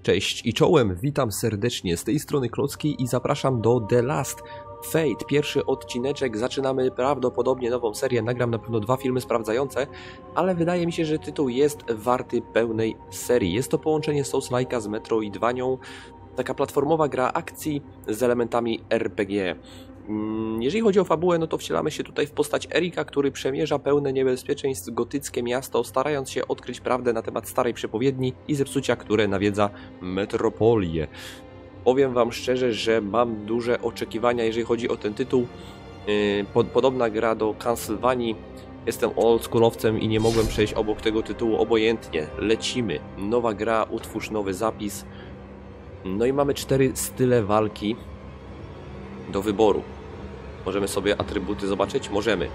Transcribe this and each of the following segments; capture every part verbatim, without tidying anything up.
Cześć i czołem, witam serdecznie, z tej strony Klocki i zapraszam do The Last Fate. Pierwszy odcineczek, zaczynamy prawdopodobnie nową serię, nagram na pewno dwa filmy sprawdzające, ale wydaje mi się, że tytuł jest warty pełnej serii. Jest to połączenie Souls-like'a z Metroidvanią, taka platformowa gra akcji z elementami R P G. Jeżeli chodzi o fabułę, no to wcielamy się tutaj w postać Erika, który przemierza pełne niebezpieczeństw gotyckie miasto, starając się odkryć prawdę na temat starej przepowiedni i zepsucia, które nawiedza metropolię. Powiem wam szczerze, że mam duże oczekiwania, jeżeli chodzi o ten tytuł. Yy, podobna gra do Castlevanii. Jestem oldschoolowcem i nie mogłem przejść obok tego tytułu obojętnie. Lecimy. Nowa gra, utwórz nowy zapis. No i mamy cztery style walki do wyboru. Możemy sobie atrybuty zobaczyć? Możemy.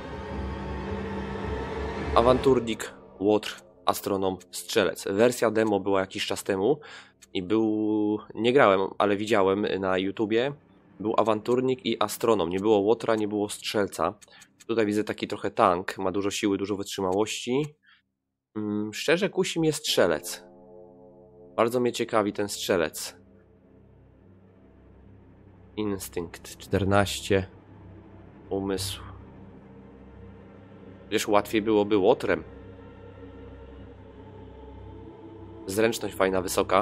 Awanturnik, łotr, astronom, strzelec. Wersja demo była jakiś czas temu i był... nie grałem, ale widziałem na YouTubie. Był awanturnik i astronom. Nie było łotra, nie było strzelca. Tutaj widzę taki trochę tank. Ma dużo siły, dużo wytrzymałości. Hmm, szczerze kusi mnie strzelec. Bardzo mnie ciekawi ten strzelec. Instynkt czternaście. Umysł. Wiesz, łatwiej byłoby łotrem. Zręczność fajna, wysoka.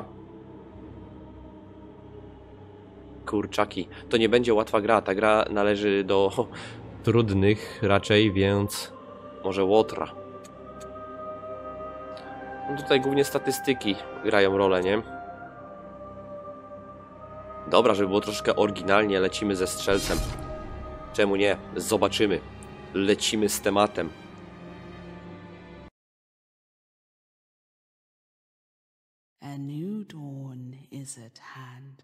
Kurczaki. To nie będzie łatwa gra. Ta gra należy do trudnych raczej, więc może łotra. No tutaj głównie statystyki grają rolę, nie? Dobra, żeby było troszkę oryginalnie, lecimy ze strzelcem. Czemu nie? Zobaczymy. Lecimy z tematem. A new dawn is at hand.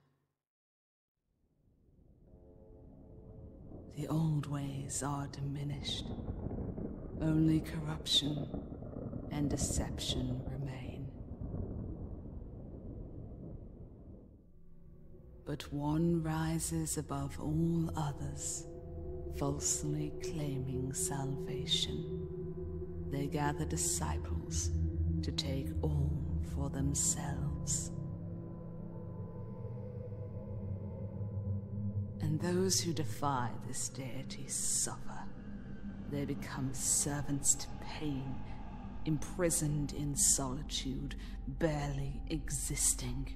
The old ways are diminished. Only corruption and deception remain. But one rises above all others, falsely claiming salvation. They gather disciples to take all for themselves. And those who defy this deity suffer. They become servants to pain, imprisoned in solitude, barely existing.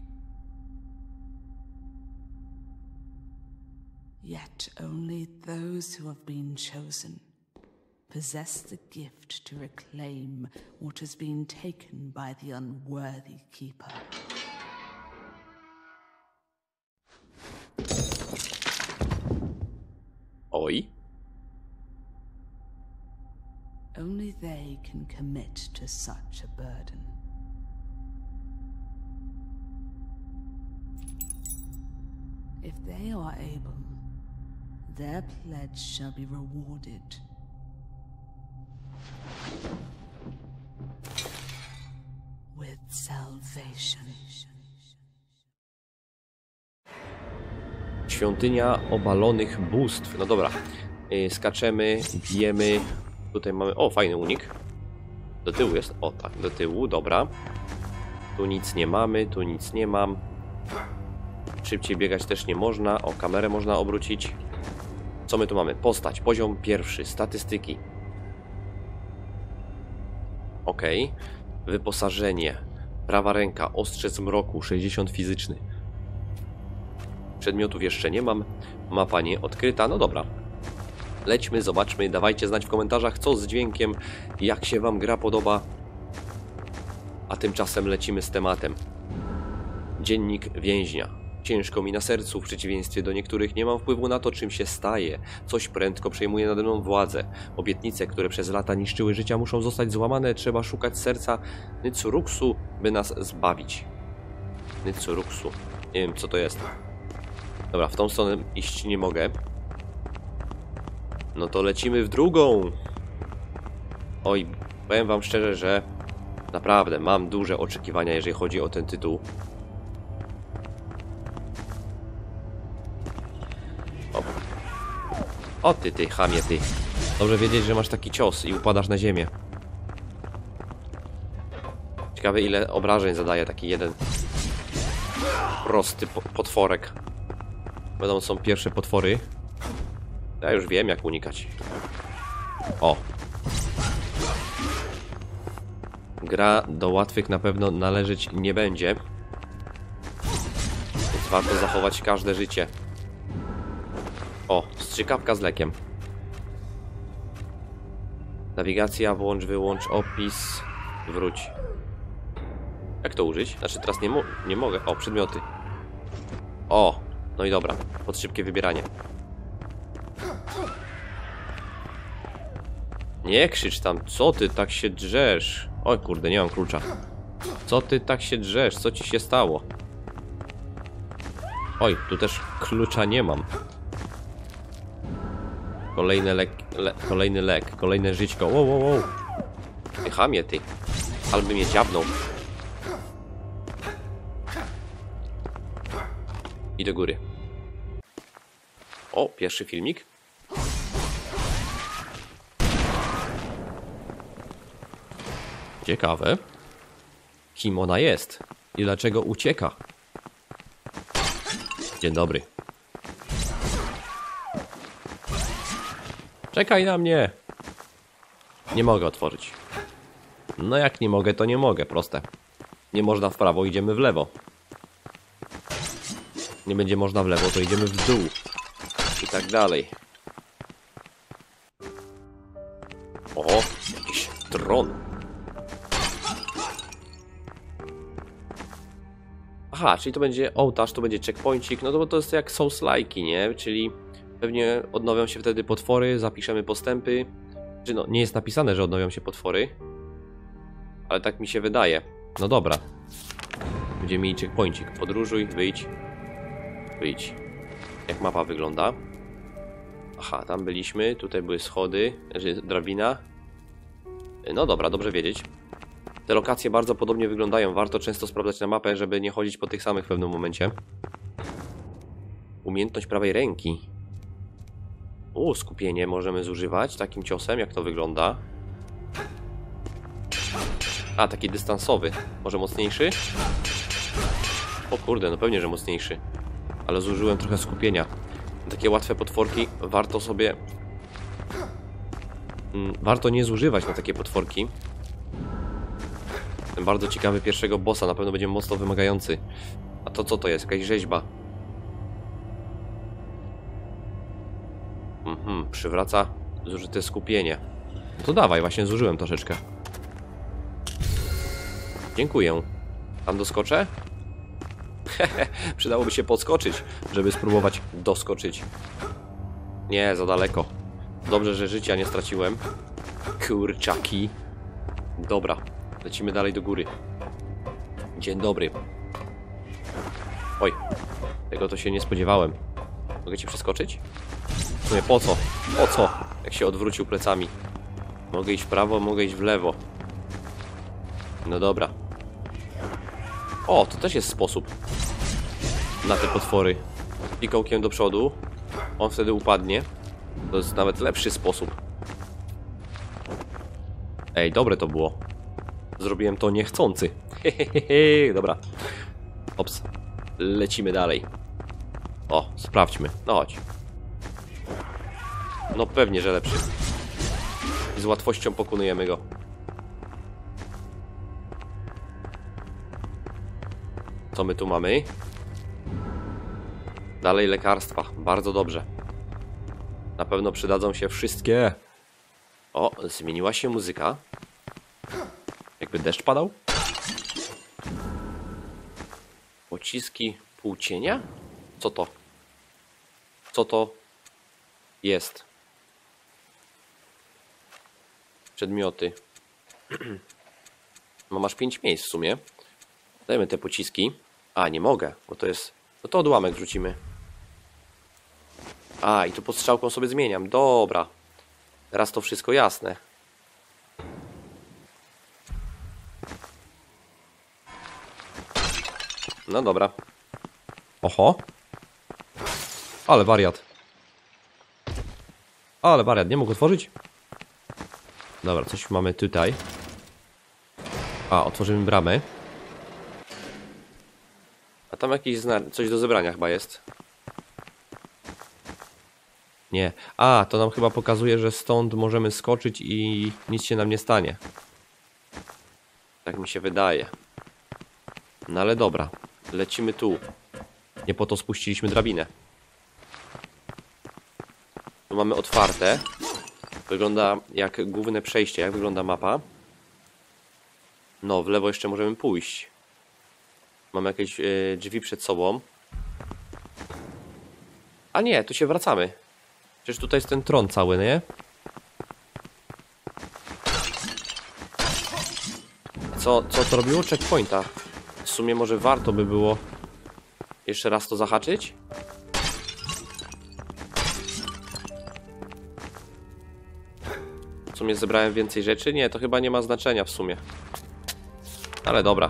Yet only those who have been chosen possess the gift to reclaim what has been taken by the unworthy keeper. Oj. Only they can commit to such a burden. If they are able, their pledge shall be rewarded. With salvation. Świątynia obalonych bóstw. No dobra. Yy, skaczemy, bijemy. Tutaj mamy... O, fajny unik. Do tyłu jest? O, tak, do tyłu, dobra. Tu nic nie mamy, tu nic nie mam. Szybciej biegać też nie można. O, kamerę można obrócić. Co my tu mamy? Postać, poziom pierwszy, statystyki. Ok. Wyposażenie. Prawa ręka, ostrze zmroku, sześćdziesiąt fizyczny. Przedmiotów jeszcze nie mam. Mapa nie odkryta. No dobra. Lećmy, zobaczmy. Dawajcie znać w komentarzach, co z dźwiękiem, jak się wam gra podoba. A tymczasem lecimy z tematem. Dziennik więźnia. Ciężko mi na sercu, w przeciwieństwie do niektórych nie mam wpływu na to, czym się staje. Coś prędko przejmuje nade mną władzę. Obietnice, które przez lata niszczyły życia, muszą zostać złamane. Trzeba szukać serca Nytsuruksu, by nas zbawić. Nytsuruksu. Nie wiem, co to jest. Dobra, w tą stronę iść nie mogę. No to lecimy w drugą. Oj, powiem wam szczerze, że naprawdę mam duże oczekiwania, jeżeli chodzi o ten tytuł. O, o ty, ty, chamie, ty. Dobrze wiedzieć, że masz taki cios i upadasz na ziemię. Ciekawe, ile obrażeń zadaje taki jeden Prosty po potworek. Będą są pierwsze potwory. Ja już wiem, jak unikać. O. Gra do łatwych na pewno należeć nie będzie. Więc warto zachować każde życie. O, strzykawka z lekiem. Nawigacja, włącz, wyłącz, opis, wróć. Jak to użyć? Znaczy teraz nie, mo nie mogę. O, przedmioty. O, no i dobra. Pod szybkie wybieranie. Nie krzycz tam. Co ty tak się drzesz? Oj kurde, nie mam klucza. Co ty tak się drzesz? Co ci się stało? Oj, tu też klucza nie mam. Kolejny lek, le, kolejny lek, kolejne żyćko. Wow, wow, wow. Ty chamie, ty. Alby mnie dziabnął. I do góry. O, pierwszy filmik. Ciekawe. Kim ona jest? I dlaczego ucieka? Dzień dobry. Czekaj na mnie. Nie mogę otworzyć. No jak nie mogę, to nie mogę. Proste. Nie można w prawo, idziemy w lewo. Nie będzie można w lewo, to idziemy w dół. I tak dalej. O, jakiś tron. Aha, czyli to będzie ołtarz, to będzie checkpointik. No to, to jest jak Souls-like'i, nie? Czyli pewnie odnowią się wtedy potwory, zapiszemy postępy. Czy no, nie jest napisane, że odnowią się potwory. Ale tak mi się wydaje. No dobra. Będziemy mieli checkpointik. Podróżuj, wyjdź. Wyjdź. Jak mapa wygląda? Aha, tam byliśmy. Tutaj były schody, znaczy drabina. No dobra, dobrze wiedzieć. Te lokacje bardzo podobnie wyglądają. Warto często sprawdzać na mapę, żeby nie chodzić po tych samych w pewnym momencie. Umiejętność prawej ręki. U, skupienie możemy zużywać takim ciosem. Jak to wygląda? A, taki dystansowy. Może mocniejszy? O kurde, no pewnie, że mocniejszy. Ale zużyłem trochę skupienia. Takie łatwe potworki warto sobie... Mm, warto nie zużywać na takie potworki. Ten bardzo ciekawy pierwszego bossa na pewno będzie mocno wymagający. A to co to jest? Jakaś rzeźba. Mhm, przywraca zużyte skupienie. No to dawaj, właśnie zużyłem troszeczkę. Dziękuję. Tam doskoczę? Hehe, przydałoby się podskoczyć, żeby spróbować doskoczyć. Nie, za daleko. Dobrze, że życia nie straciłem. Kurczaki. Dobra, lecimy dalej do góry. Dzień dobry. Oj, tego to się nie spodziewałem. Mogę ci przeskoczyć? W sumie po co? Po co? Jak się odwrócił plecami. Mogę iść w prawo, mogę iść w lewo. No dobra. O, to też jest sposób na te potwory. Pikołkiem do przodu. On wtedy upadnie. To jest nawet lepszy sposób. Ej, dobre to było. Zrobiłem to niechcący. Hehehe, dobra. Ops. Lecimy dalej. O, sprawdźmy. No chodź. No pewnie, że lepszy. Z łatwością pokonujemy go. Co my tu mamy? Dalej lekarstwa. Bardzo dobrze. Na pewno przydadzą się wszystkie. O, zmieniła się muzyka. Jakby deszcz padał. Pociski półcienia? Co to? Co to jest? Przedmioty. No masz pięć miejsc w sumie. Dajmy te pociski. A, nie mogę, bo to jest... No to odłamek wrzucimy. A, i tu pod strzałką sobie zmieniam. Dobra. Teraz to wszystko jasne. No dobra. Oho. Ale wariat. Ale wariat, nie mógł otworzyć? Dobra, coś mamy tutaj. A, otworzymy bramę. A Tam jakieś coś do zebrania chyba jest. Nie. A, to nam chyba pokazuje, że stąd możemy skoczyć i nic się nam nie stanie. Tak mi się wydaje. No ale dobra. Lecimy tu. Nie po to spuściliśmy drabinę. Tu mamy otwarte. Wygląda jak główne przejście. Jak wygląda mapa? No, w lewo jeszcze możemy pójść. Mamy jakieś yy, drzwi przed sobą. A nie, tu się wracamy. Przecież tutaj jest ten tron cały, nie? Co, co to robiło? Checkpointa. W sumie może warto by było jeszcze raz to zahaczyć? W sumie zebrałem więcej rzeczy? Nie, to chyba nie ma znaczenia w sumie. Ale dobra.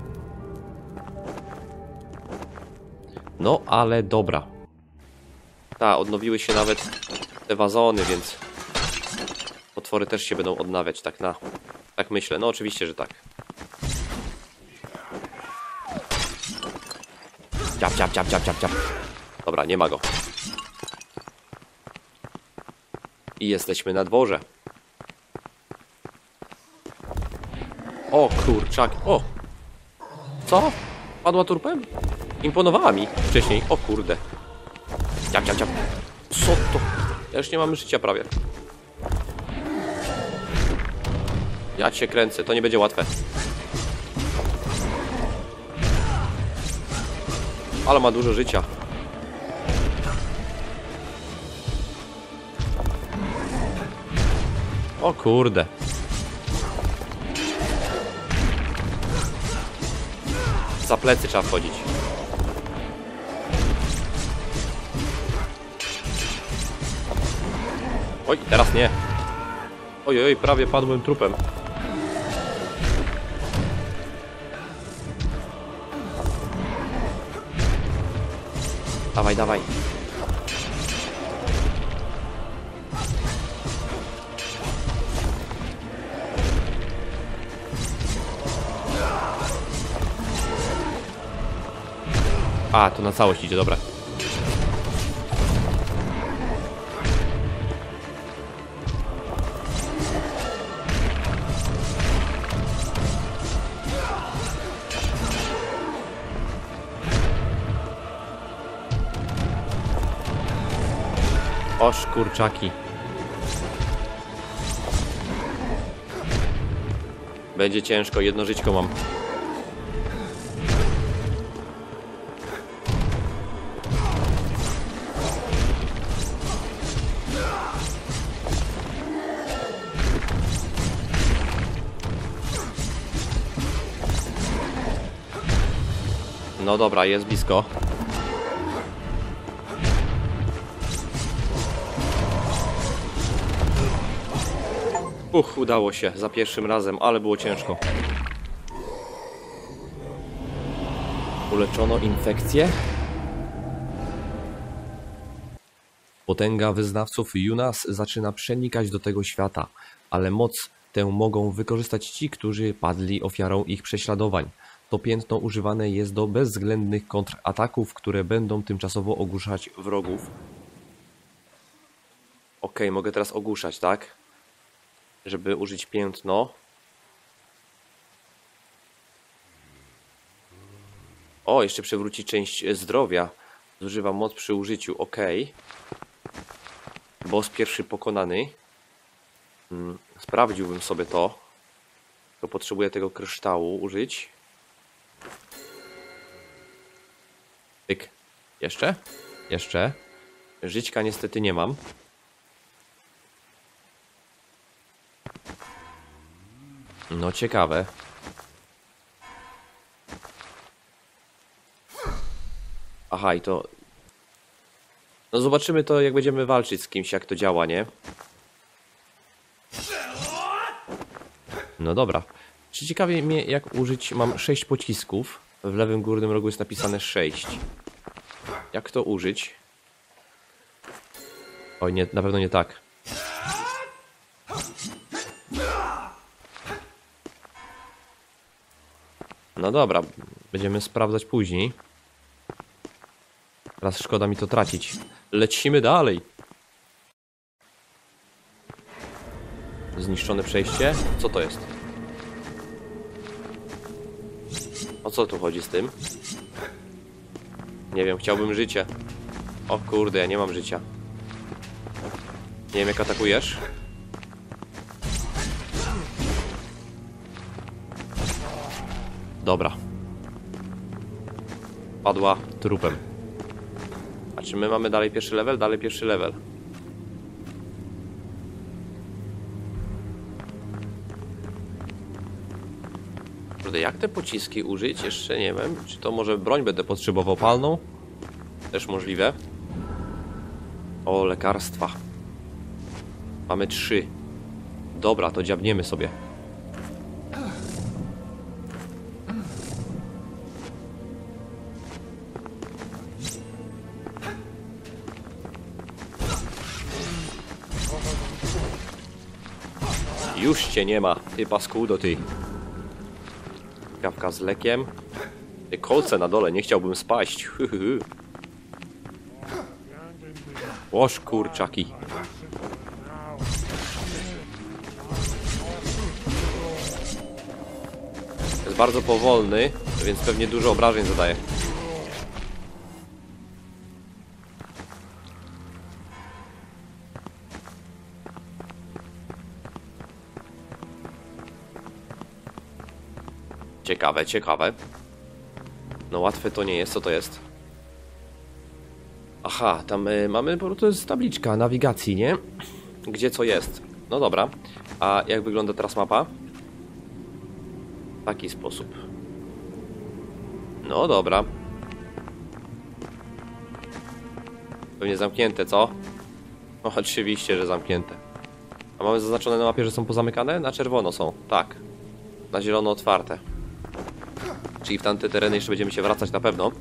No, ale dobra. Ta, odnowiły się nawet te wazony, więc potwory też się będą odnawiać, tak na... Tak myślę, no oczywiście, że tak. Ciap, ciap, ciap, ciap, ciap, ciap. Dobra, nie ma go. I jesteśmy na dworze. O kurczak, o! Co? Padła turpem? Imponowała mi wcześniej, o kurde. Ciap, ciap, ciap. Co to? Ja już nie mamy życia prawie. Ja cię kręcę, to nie będzie łatwe. Ale ma dużo życia. O kurde. Za plecy trzeba wchodzić. Oj, teraz nie. Oj, oj, prawie padłem trupem. Dawaj, dawaj. A, to na całość idzie, dobra. Oż kurczaki. Będzie ciężko, jedno żyćko mam. No dobra, jest blisko. Uch, udało się za pierwszym razem, ale było ciężko. Uleczono infekcję. Potęga wyznawców Junas zaczyna przenikać do tego świata, ale moc tę mogą wykorzystać ci, którzy padli ofiarą ich prześladowań. To piętno używane jest do bezwzględnych kontrataków, które będą tymczasowo ogłuszać wrogów. Ok, mogę teraz ogłuszać, tak? Żeby użyć piętno. O, jeszcze przywróci część zdrowia. Zużywa moc przy użyciu. Ok. Boss pierwszy pokonany. Hmm, sprawdziłbym sobie to. To potrzebuję tego kryształu użyć. Tyk. Jeszcze? Jeszcze. Żyćka niestety nie mam. No ciekawe. Aha, i to... No zobaczymy to, jak będziemy walczyć z kimś, jak to działa, nie? No dobra. Czy ciekawie mnie, jak użyć... Mam sześć pocisków. W lewym górnym rogu jest napisane sześć. Jak to użyć? Oj, nie, na pewno nie tak. No dobra, będziemy sprawdzać później. Teraz szkoda mi to tracić. Lecimy dalej. Zniszczone przejście. Co to jest? O co tu chodzi z tym? Nie wiem, chciałbym życie. O kurde, ja nie mam życia. Nie wiem, jak atakujesz. Dobra. Padła trupem. A czy my mamy dalej pierwszy level? Dalej pierwszy level. Kurde, jak te pociski użyć? Jeszcze nie wiem. Czy to może broń będę potrzebował palną? Też możliwe. O, lekarstwa. Mamy trzy. Dobra, to dziabniemy sobie. Już cię nie ma, ty paskudo, ty. Kawka z lekiem. Ty kolce na dole, nie chciałbym spaść. Łoż kurczaki. Jest bardzo powolny, więc pewnie dużo obrażeń zadaje. Ciekawe, ciekawe. No łatwe to nie jest, co to jest? Aha, tam y, mamy, bo to jest tabliczka nawigacji, nie? Gdzie co jest. No dobra. A jak wygląda teraz mapa? W taki sposób. No dobra. Pewnie zamknięte, co? No oczywiście, że zamknięte. A mamy zaznaczone na mapie, że są pozamykane? Na czerwono są, tak. Na zielono otwarte. Czyli w tamte tereny jeszcze będziemy się wracać na pewno.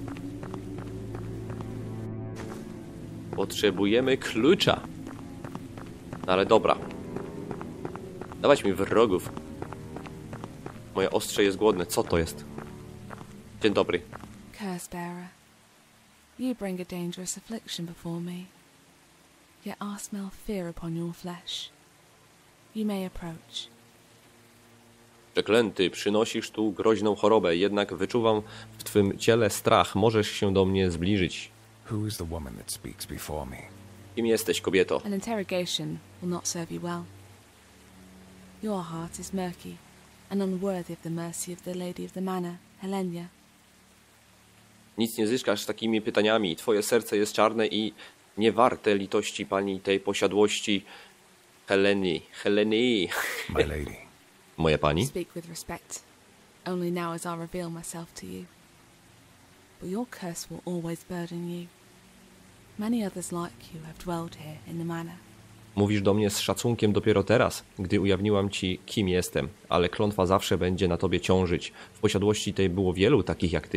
Potrzebujemy klucza. No ale dobra. Dawać mi wrogów. Moje ostrze jest głodne. Co to jest? Dzień dobry. Cursebearer, you bring a dangerous affliction before me. Yet I smell fear upon your flesh. You may approach. Przeklęty, przynosisz tu groźną chorobę, jednak wyczuwam w twym ciele strach. Możesz się do mnie zbliżyć. Who is the woman that speaks before me? Kim jesteś, kobieto? An interrogation will not serve you well. Your heart is murky and unworthy of the mercy of the Lady of the Manor, Helenia. Nic nie zyskasz takimi pytaniami. Twoje serce jest czarne i niewarte litości pani tej posiadłości Heleny. Heleny. My lady. Moja pani? Speak with respect, only now as I reveal myself to you. But your curse will always burden you. Many others like you have dwelled here in the manor. Mówisz do mnie z szacunkiem dopiero teraz, gdy ujawniłam ci, kim jestem, ale klątwa zawsze będzie na tobie ciążyć. W posiadłości tej było wielu takich jak ty.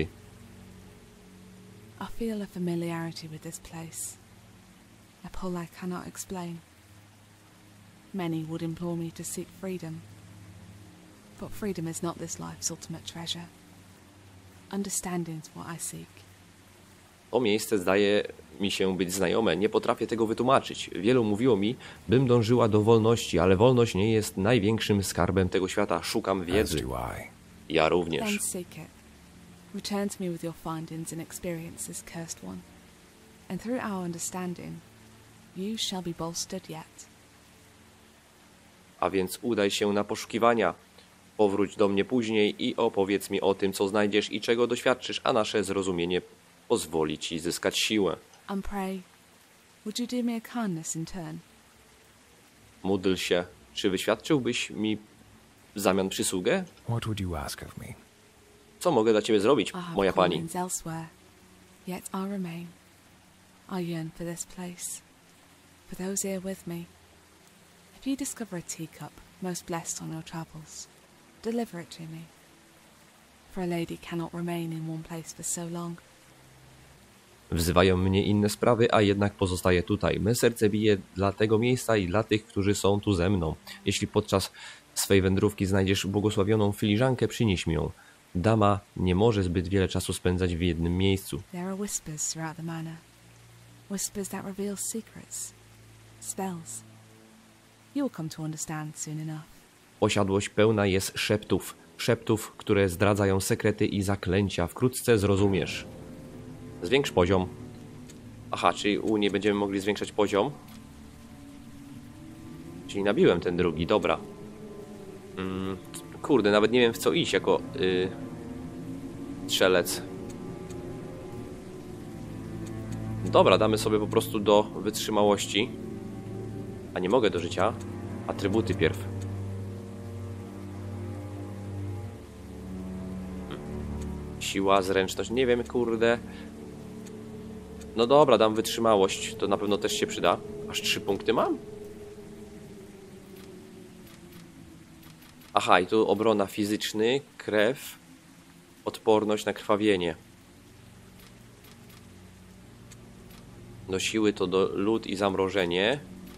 I feel a familiarity with this place, a pull I cannot explain. Many would implore me to seek freedom, but freedom is not this life's ultimate treasure. Understanding is what I seek. To miejsce zdaje mi się być znajome, nie potrafię tego wytłumaczyć. Wielu mówiło mi, bym dążyła do wolności, ale wolność nie jest największym skarbem tego świata. Szukam As wiedzy. do I. Ja Then również. seek it. Return to me with your findings and experiences, cursed one. And through our understanding, you shall be bolstered yet. A więc udaj się na poszukiwania. Powróć do mnie później i opowiedz mi o tym, co znajdziesz i czego doświadczysz, a nasze zrozumienie pozwoli ci zyskać siłę. And pray, would you do me a kindness in turn? Módl się. Czy wyświadczyłbyś mi w zamian przysługę? What would you ask of me? Co mogę dla ciebie zrobić, I have moja pani? callings elsewhere, yet I remain. I yearn for this place, for those here with me. If you discover a teacup most blessed on your travels, deliver it to me. For a lady cannot remain in one place for so long. Wzywają mnie inne sprawy, a jednak pozostaję tutaj. Me serce bije dla tego miejsca i dla tych, którzy są tu ze mną. Jeśli podczas swej wędrówki znajdziesz błogosławioną filiżankę, przynieś mi ją. Dama nie może zbyt wiele czasu spędzać w jednym miejscu. There are whispers throughout the manor, Whispers that reveal secrets. Spells. You will come to understand soon enough. Posiadłość pełna jest szeptów. Szeptów, które zdradzają sekrety i zaklęcia. Wkrótce zrozumiesz. Zwiększ poziom. Aha, czyli u nie będziemy mogli zwiększać poziom. Czyli nabiłem ten drugi, dobra. Mm, kurde, nawet nie wiem w co iść jako yy, strzelec. Dobra, damy sobie po prostu do wytrzymałości. A nie mogę do życia. Atrybuty pierw. Siła, zręczność, nie wiem, kurde. No dobra, dam wytrzymałość, to na pewno też się przyda. Aż trzy punkty mam? Aha, i tu obrona fizyczny, krew, odporność na krwawienie. Do siły to do lód i zamrożenie.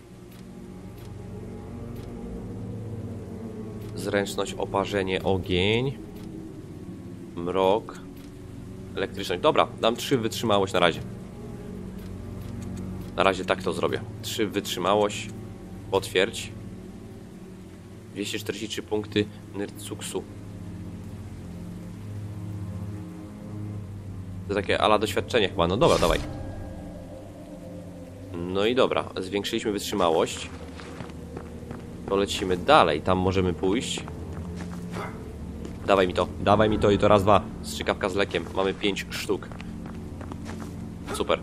Zręczność, oparzenie, ogień. Mrok. Elektryczność. Dobra, dam trzy wytrzymałość na razie. Na razie tak to zrobię. trzy wytrzymałość. Potwierdź. dwieście czterdzieści trzy punkty Nirtsuksu. To takie ala doświadczenie chyba. No dobra, dawaj. No i dobra. Zwiększyliśmy wytrzymałość. To lecimy dalej. Tam możemy pójść. Dawaj mi to. Dawaj mi to i to raz, dwa. Strzykawka z lekiem. Mamy pięć sztuk. Super.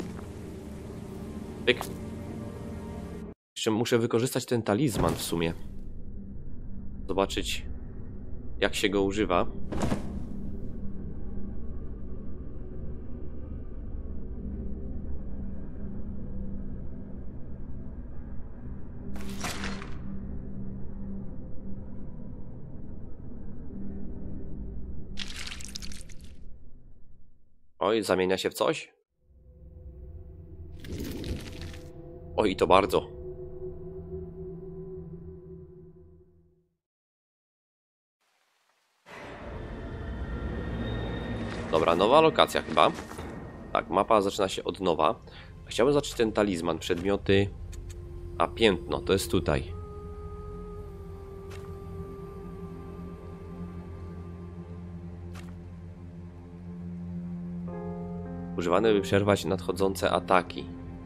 Pyk. Jeszcze muszę wykorzystać ten talizman w sumie. Zobaczyć, jak się go używa. Oj, zamienia się w coś? Oj, to bardzo. Dobra, nowa lokacja chyba. Tak, mapa zaczyna się od nowa. Chciałbym zacząć ten talizman, przedmioty. A, piętno, to jest tutaj. Używane, by przerwać nadchodzące ataki.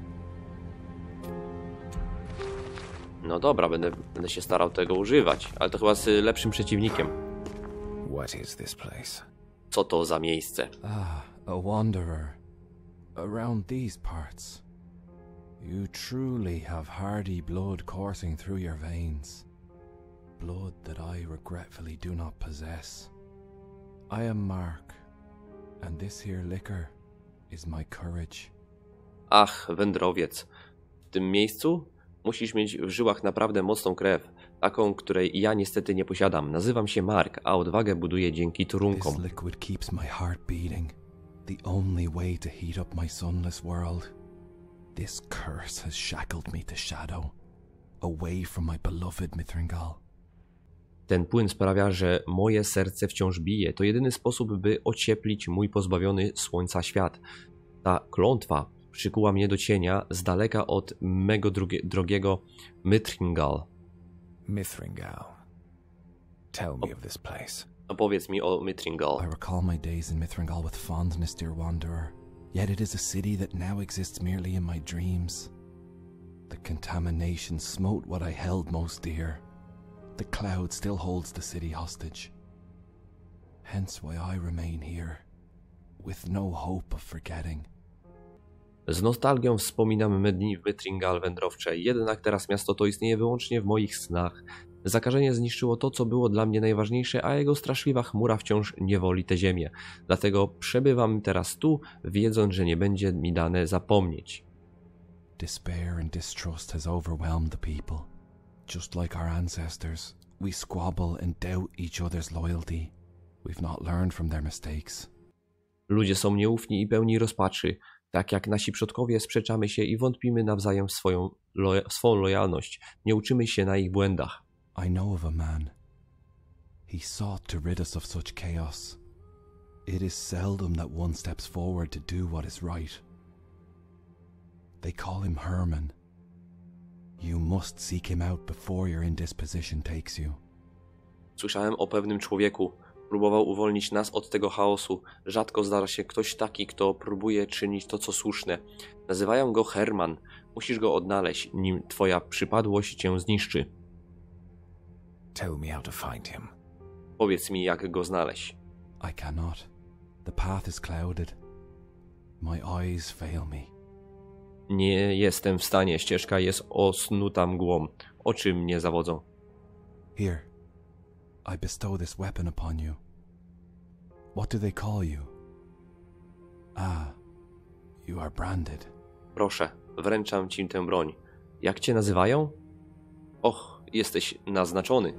No dobra, będę, będę się starał tego używać, ale to chyba z lepszym przeciwnikiem. What is this place? Co to za miejsce? Ah, a wanderer. Around these parts. You truly have hardy blood coursing through your veins. Blood that I regretfully do not possess. I am Mark, and this here liquor is my courage. Ach, wędrowiec. W tym miejscu musisz mieć w żyłach naprawdę mocną krew. Taką, której ja niestety nie posiadam. Nazywam się Mark, a odwagę buduję dzięki trunkom. This liquid keeps my heart beating. The only way to heat up my sunless world. This curse has shackled me to shadow. Away from my beloved Mithringal. Ten płyn sprawia, że moje serce wciąż bije. To jedyny sposób, by ocieplić mój pozbawiony słońca świat. Ta klątwa przykuła mnie do cienia z daleka od mego drogie, drogiego Mithringal. Mithringal. Tell me of this place. Opowiedz mi o Mithringal. I recall my days in Mithringal with fondness, dear wanderer. Yet it is a city that now exists merely in my dreams. The contamination smote what I held most dear. The cloud still holds the city hostage. Hence why I remain here, with no hope of forgetting. Z nostalgią wspominam me dni w Mithringal wędrowcze, jednak teraz miasto to istnieje wyłącznie w moich snach. Zakażenie zniszczyło to, co było dla mnie najważniejsze, a jego straszliwa chmura wciąż niewoli tę ziemię. Dlatego przebywam teraz tu, wiedząc, że nie będzie mi dane zapomnieć. Despair and distrust has overwhelmed the people. Just like our ancestors, we squabble and doubt each other's loyalty. We've not learned from their mistakes. Ludzie są nieufni i pełni rozpaczy. Tak jak nasi przodkowie sprzeczamy się i wątpimy nawzajem w swoją, loja w swą lojalność. Nie uczymy się na ich błędach. I know of a man. He sought to rid us of such chaos. It is seldom that one steps forward to do what is right. They call him Herman. You must seek him out before your indisposition takes you. Słyszałem o pewnym człowieku. Próbował uwolnić nas od tego chaosu. Rzadko zdarza się ktoś taki, kto próbuje czynić to, co słuszne. Nazywają go Herman. Musisz go odnaleźć, nim twoja przypadłość cię zniszczy. Tell me how to find him. Powiedz mi, jak go znaleźć. I cannot. The path is clouded. My eyes fail me. Nie jestem w stanie. Ścieżka jest osnuta mgłą. Oczy mnie zawodzą. Here. I bestow this weapon upon you. What do they call you? Ah, you are branded. Proszę, wręczam ci tę broń. Jak cię nazywają? Och, jesteś naznaczony.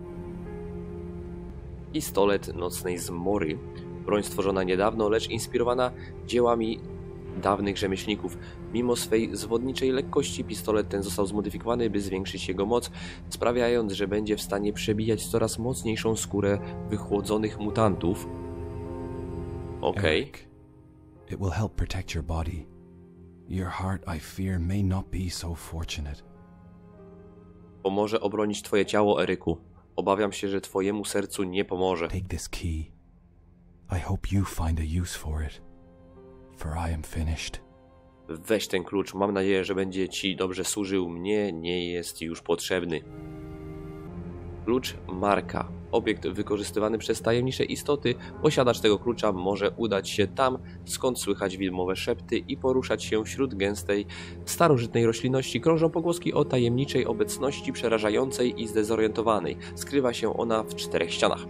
Pistolet nocnej zmory. Broń stworzona niedawno, lecz inspirowana dziełami dawnych rzemieślników. Mimo swej zwodniczej lekkości pistolet ten został zmodyfikowany, by zwiększyć jego moc, sprawiając, że będzie w stanie przebijać coraz mocniejszą skórę wychłodzonych mutantów. Okej. Eric, it will help protect your body. Your heart, I fear, may not be so fortunate. Pomoże obronić twoje ciało, Eryku. Obawiam się, że twojemu sercu nie pomoże. Take this key. I hope you find a use for it, for I am finished. Weź ten klucz. Mam nadzieję, że będzie ci dobrze służył. Mnie nie jest już potrzebny. Klucz Marka. Obiekt wykorzystywany przez tajemnicze istoty. Posiadacz tego klucza może udać się tam, skąd słychać widmowe szepty i poruszać się wśród gęstej, starożytnej roślinności. Krążą pogłoski o tajemniczej obecności przerażającej i zdezorientowanej. Skrywa się ona w czterech ścianach.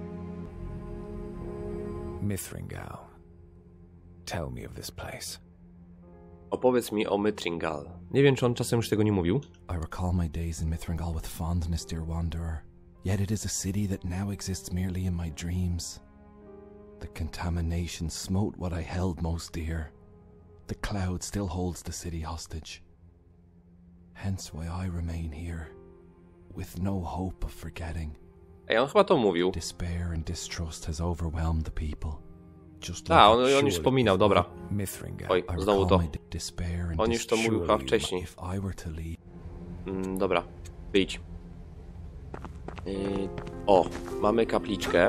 Mithringal. Tell me of this place. Opowiedz mi o Mithringal. Nie wiem, czy on czasem już tego nie mówił. I recall my days in Mithringal with fondness, dear wanderer. Yet it is a city that now exists merely in my dreams. The contamination smote what I held most dear. The cloud still holds the city hostage. Hence why I remain here, with no hope of forgetting. Ej, on chyba to mówił. Despair and distrust has overwhelmed the people. Just A, on, on już wspominał, dobra. Mithringal. Oj, znowu to. Despair and On już to mówił chyba wcześniej. If I were to leave. Mm, dobra, wyjdź. Yy, o, mamy kapliczkę.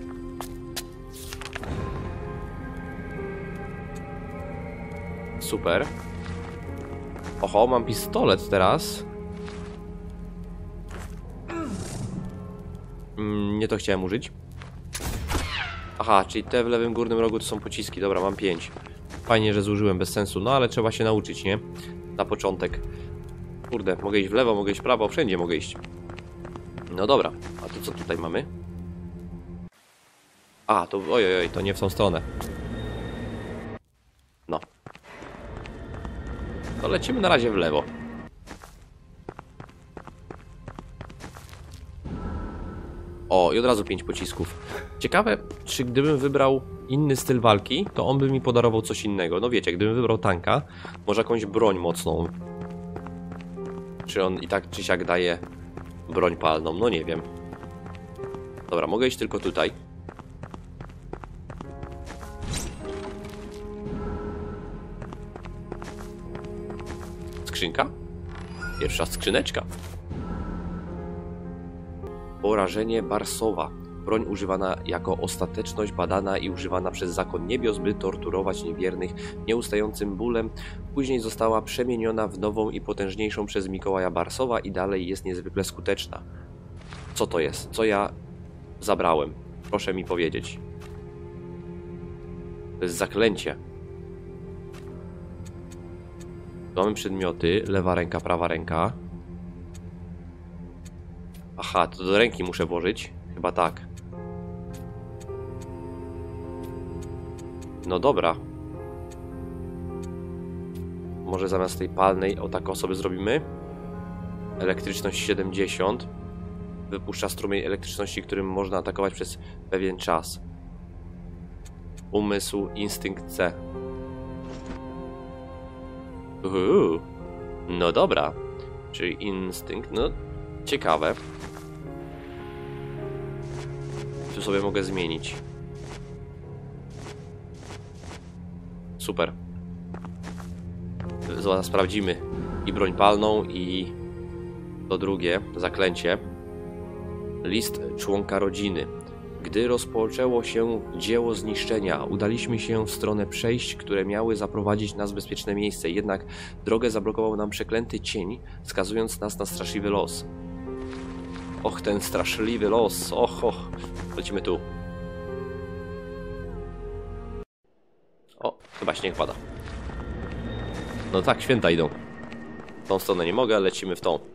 Super. Oho, mam pistolet teraz. Mm, nie to chciałem użyć. Aha, czyli te w lewym górnym rogu to są pociski. Dobra, mam pięć. Fajnie, że zużyłem, bez sensu. No ale trzeba się nauczyć, nie? Na początek. Kurde, mogę iść w lewo, mogę iść w prawo, wszędzie mogę iść. No dobra, a to co tutaj mamy? A, to ojej, oj, to nie w tą stronę. No. To lecimy na razie w lewo. O, i od razu pięć pocisków. Ciekawe, czy gdybym wybrał inny styl walki, to on by mi podarował coś innego. No wiecie, gdybym wybrał tanka, może jakąś broń mocną. Czy on i tak czy siak daje broń palną? No nie wiem. Dobra, mogę iść tylko tutaj. Skrzynka? Pierwsza skrzyneczka. Porażenie Barsowa. Broń używana jako ostateczność, badana i używana przez zakon niebios, by torturować niewiernych nieustającym bólem. Później została przemieniona w nową i potężniejszą przez Mikołaja Barsowa i dalej jest niezwykle skuteczna. Co to jest? Co ja zabrałem? Proszę mi powiedzieć. To jest zaklęcie. Tu mamy przedmioty. Lewa ręka, prawa ręka. Aha, to do ręki muszę włożyć. Chyba tak. No dobra. Może zamiast tej palnej o taką sobie zrobimy. Elektryczność siedemdziesiąt. Wypuszcza strumień elektryczności, którym można atakować przez pewien czas. Umysł, instynkt C. Uhu. No dobra. Czyli instynkt, no ciekawe. Tu sobie mogę zmienić. Super. Zaraz sprawdzimy, i broń palną, i to drugie zaklęcie. List członka rodziny. Gdy rozpoczęło się dzieło zniszczenia, udaliśmy się w stronę przejść, które miały zaprowadzić nas w bezpieczne miejsce. Jednak drogę zablokował nam przeklęty cień, skazując nas na straszliwy los. Och, ten straszliwy los. Och, och. Lecimy tu. O, chyba śnieg pada. No tak, święta idą. W tą stronę nie mogę, lecimy w tą.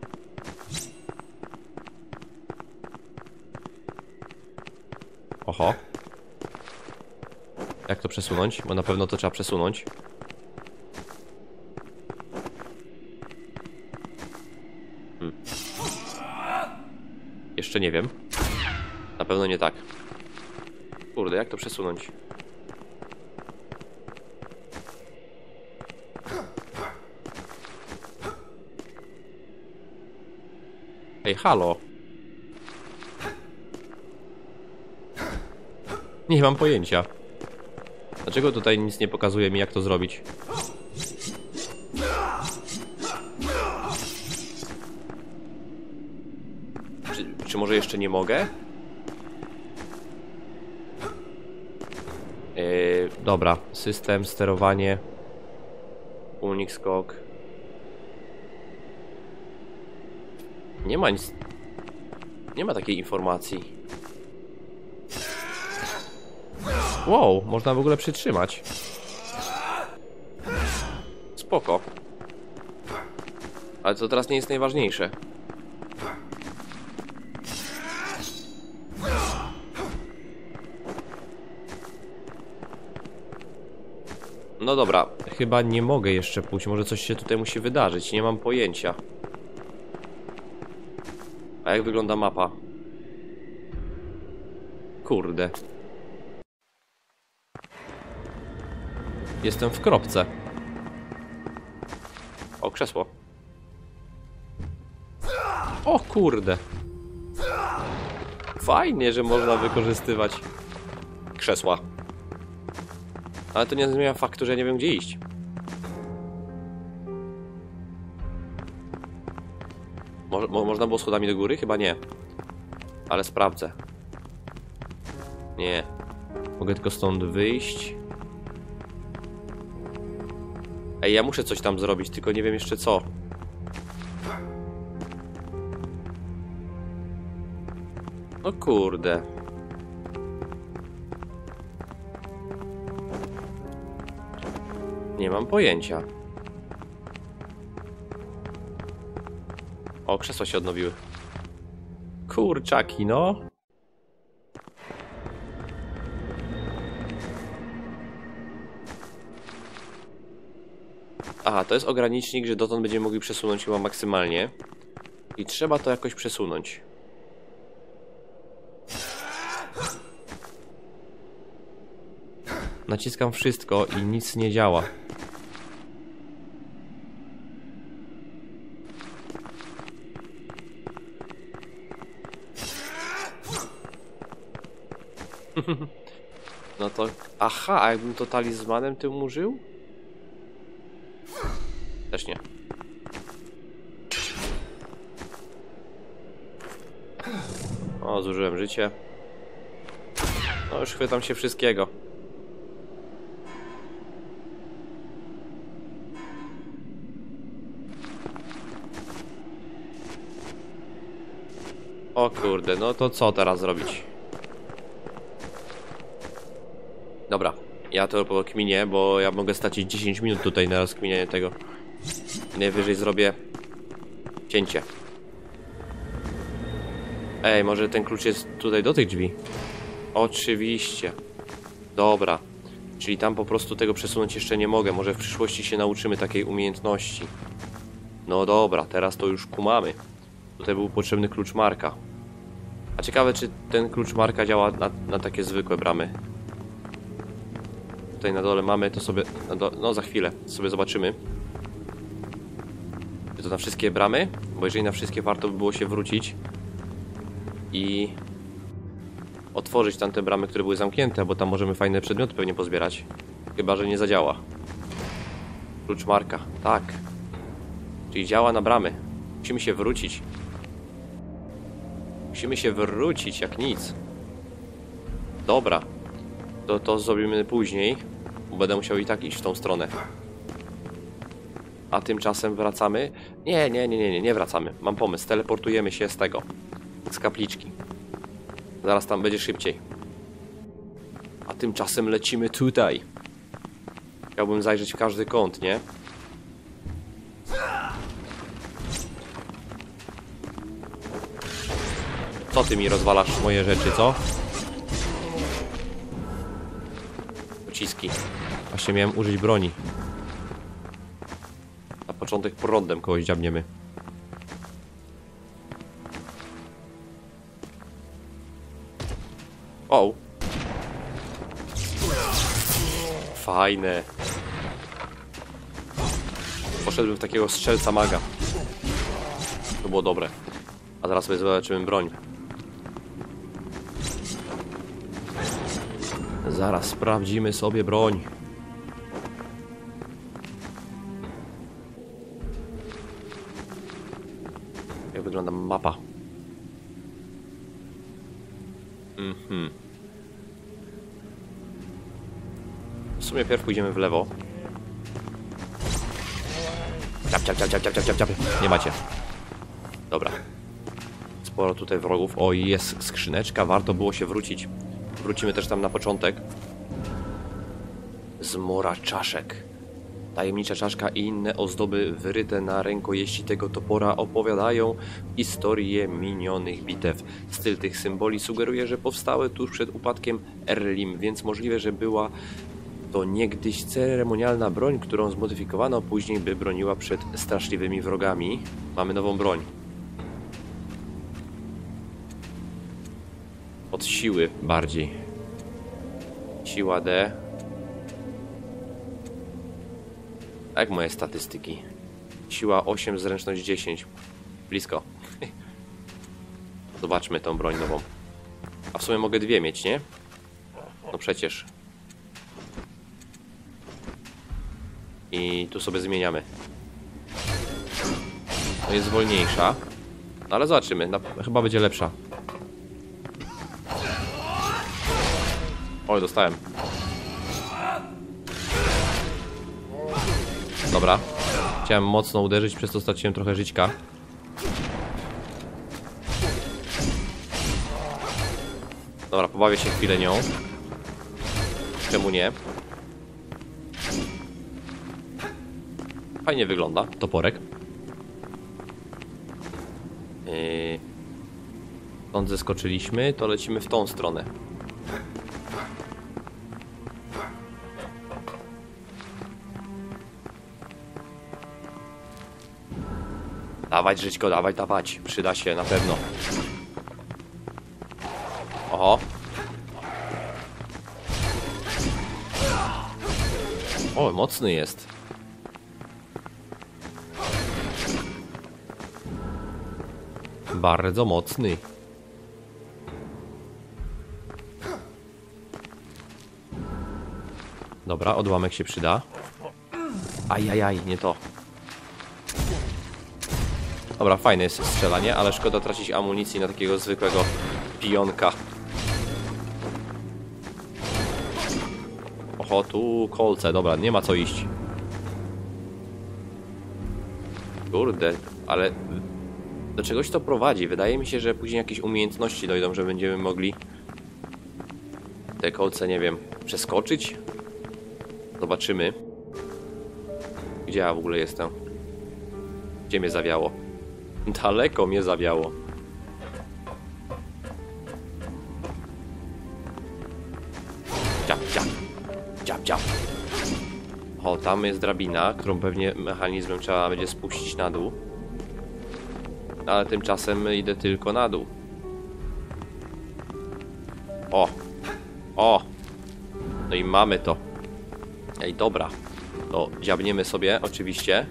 Oho. Jak to przesunąć? Bo na pewno to trzeba przesunąć. Hmm. Jeszcze nie wiem. Na pewno nie tak. Kurde, jak to przesunąć? Ej, halo. Nie mam pojęcia. Dlaczego tutaj nic nie pokazuje mi, jak to zrobić? Czy, czy może jeszcze nie mogę? Yy, dobra, system, sterowanie, unik, skok. Nie ma nic. Nie ma takiej informacji. Wow, można w ogóle przytrzymać. Spoko. Ale to teraz nie jest najważniejsze. No dobra, chyba nie mogę jeszcze pójść. Może coś się tutaj musi wydarzyć. Nie mam pojęcia. A jak wygląda mapa? Kurde. Jestem w kropce. O, krzesło. O kurde. Fajnie, że można wykorzystywać krzesła. Ale to nie zmienia faktu, że ja nie wiem, gdzie iść. Mo mo można było schodami do góry? Chyba nie. Ale sprawdzę. Nie. Mogę tylko stąd wyjść. Ej, ja muszę coś tam zrobić, tylko nie wiem jeszcze co. No kurde. Nie mam pojęcia. O, krzesła się odnowiły. Kurczaki, no. Aha, to jest ogranicznik, że dotąd będziemy mogli przesunąć chyba maksymalnie. I trzeba to jakoś przesunąć. Naciskam wszystko i nic nie działa. No to... Aha, a jakbym to talizmanem tym użył? Też nie. O, zużyłem życie. No już chwytam się wszystkiego. O kurde, no to co teraz zrobić? Dobra, ja to pokminię, bo ja mogę stracić dziesięć minut tutaj na rozkminianie tego. Najwyżej zrobię cięcie. Ej, może ten klucz jest tutaj do tych drzwi? Oczywiście. Dobra. Czyli tam po prostu tego przesunąć jeszcze nie mogę. Może w przyszłości się nauczymy takiej umiejętności. No dobra, teraz to już kumamy. Tutaj był potrzebny klucz Marka. A ciekawe, czy ten klucz Marka działa na, na takie zwykłe bramy. Tutaj na dole mamy, to sobie... No za chwilę sobie zobaczymy. Czy to na wszystkie bramy? Bo jeżeli na wszystkie, warto by było się wrócić i otworzyć tamte bramy, które były zamknięte, bo tam możemy fajne przedmioty pewnie pozbierać. Chyba że nie zadziała. Klucz Marka, tak. Czyli działa na bramy. Musimy się wrócić. Musimy się wrócić jak nic. Dobra. To, to zrobimy później. Bo będę musiał i tak iść w tą stronę. A tymczasem wracamy. Nie, nie, nie, nie, nie, nie wracamy. Mam pomysł. Teleportujemy się z tego. Z kapliczki. Zaraz tam będzie szybciej. A tymczasem lecimy tutaj. Chciałbym zajrzeć w każdy kąt, nie? Co ty mi rozwalasz moje rzeczy, co? Pociski. Właśnie miałem użyć broni. Na początek prądem kogoś dziabniemy. O! Fajne. Poszedłbym w takiego strzelca maga. To było dobre. A teraz sobie zobaczymy broń. Zaraz sprawdzimy sobie broń. Jak wygląda mapa? Mhm. W sumie pierw pójdziemy w lewo. Ciap, ciap, ciap, ciap, ciap, ciap, ciap. Nie macie. Dobra. Sporo tutaj wrogów. O, jest skrzyneczka. Warto było się wrócić. Wrócimy też tam na początek. Zmora czaszek. Tajemnicza czaszka i inne ozdoby wyryte na rękojeści tego topora opowiadają historię minionych bitew. Styl tych symboli sugeruje, że powstały tuż przed upadkiem Erlim, więc możliwe, że była to niegdyś ceremonialna broń, którą zmodyfikowano później, by broniła przed straszliwymi wrogami. Mamy nową broń. Od siły bardziej. Siła D. Jak moje statystyki? Siła osiem, zręczność dziesięć. Blisko. Zobaczmy tą broń nową. A w sumie mogę dwie mieć, nie? No przecież. I tu sobie zmieniamy. No jest wolniejsza. No ale zobaczymy. Na, chyba będzie lepsza. Oj, dostałem. Dobra. Chciałem mocno uderzyć, przez to straciłem trochę żyćka. Dobra, pobawię się chwilę nią. Czemu nie? Fajnie wygląda toporek. Yy... Stąd zeskoczyliśmy, to lecimy w tą stronę. Dawać żyćko, dawać, dawać. Przyda się na pewno. Oho. O, mocny jest. Bardzo mocny. Dobra, odłamek się przyda. Ajajaj, nie to. Dobra, fajne jest strzelanie, ale szkoda tracić amunicji na takiego zwykłego pijonka. Oho, tu kolce, dobra, nie ma co iść. Kurde, ale do czegoś to prowadzi. Wydaje mi się, że później jakieś umiejętności dojdą, że będziemy mogli te kolce, nie wiem, przeskoczyć. Zobaczymy. Gdzie ja w ogóle jestem? Gdzie mnie zawiało? Daleko mnie zawiało. Dziab, dziab. Dziab, dziab. O, tam jest drabina, którą pewnie mechanizmem trzeba będzie spuścić na dół. Ale tymczasem idę tylko na dół. O! O! No i mamy to. Ej, dobra. To dziabniemy sobie, oczywiście.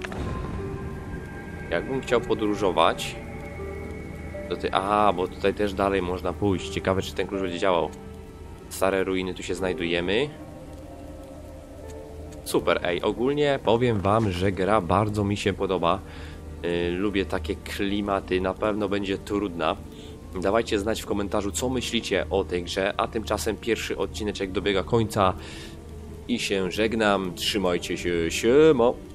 Jakbym chciał podróżować... Do tej... Aha, bo tutaj też dalej można pójść. Ciekawe, czy ten klucz będzie działał. Stare ruiny tu się znajdujemy. Super, ej, ogólnie powiem wam, że gra bardzo mi się podoba. Yy, lubię takie klimaty, na pewno będzie trudna. Dawajcie znać w komentarzu, co myślicie o tej grze, a tymczasem pierwszy odcineczek dobiega końca i się żegnam. Trzymajcie się, siemo!